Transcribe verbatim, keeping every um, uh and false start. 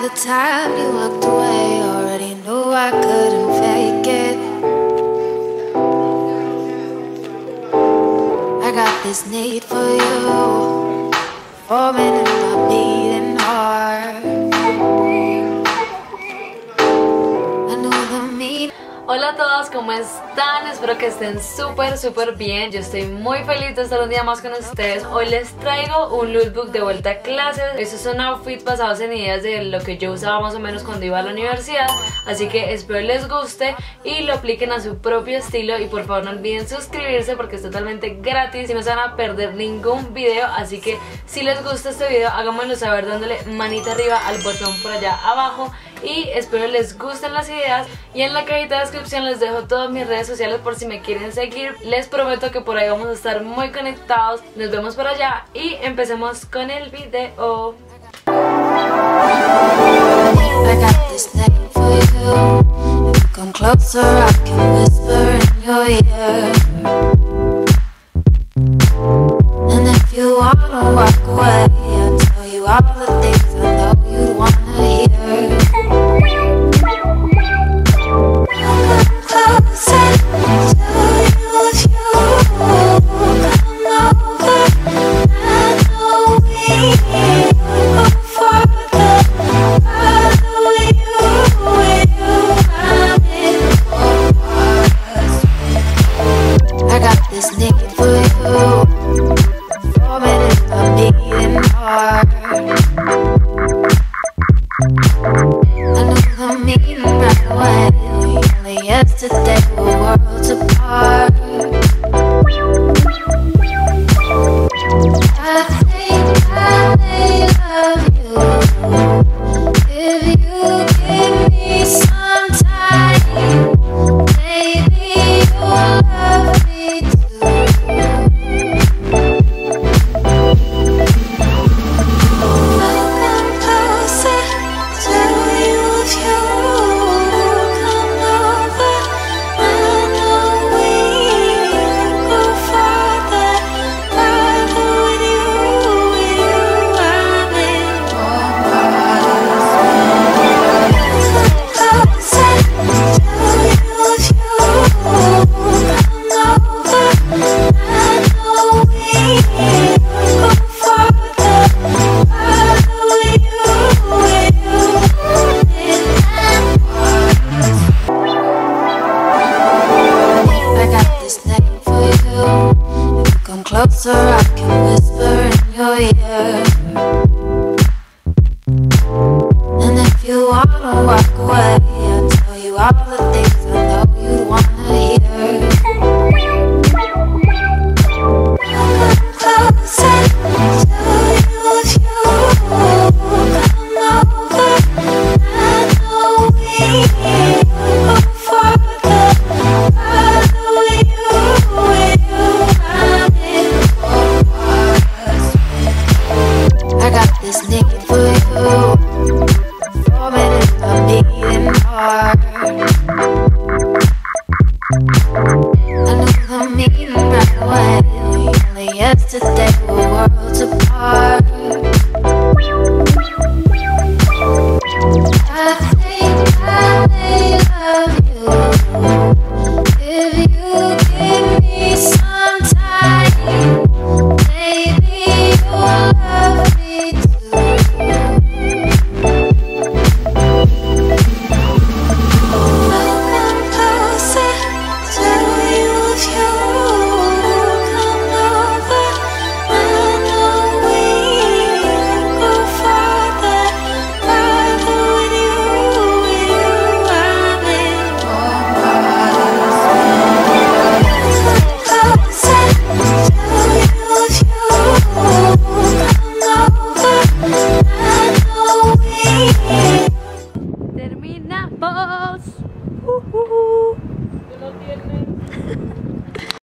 the time you walked away, already knew I couldn't fake it. I got this need for you, forming in my beating heart. I know the meaning. Hola a todos, ¿cómo están? Espero que estén súper súper bien. Yo estoy muy feliz de estar un día más con ustedes. Hoy les traigo un lookbook de vuelta a clases. Estos son outfits basados en ideas de lo que yo usaba más o menos cuando iba a la universidad. Así que espero les guste y lo apliquen a su propio estilo. Y por favor no olviden suscribirse porque es totalmente gratis y no se van a perder ningún video. Así que si les gusta este video, háganmelo saber dándole manita arriba al botón por allá abajo. Y espero les gusten las ideas. Y en la cajita de descripción les dejo todas mis redes sociales por si me quieren seguir. Les prometo que por ahí vamos a estar muy conectados. Nos vemos por allá y empecemos con el video. I got this thing for you. If you come closer,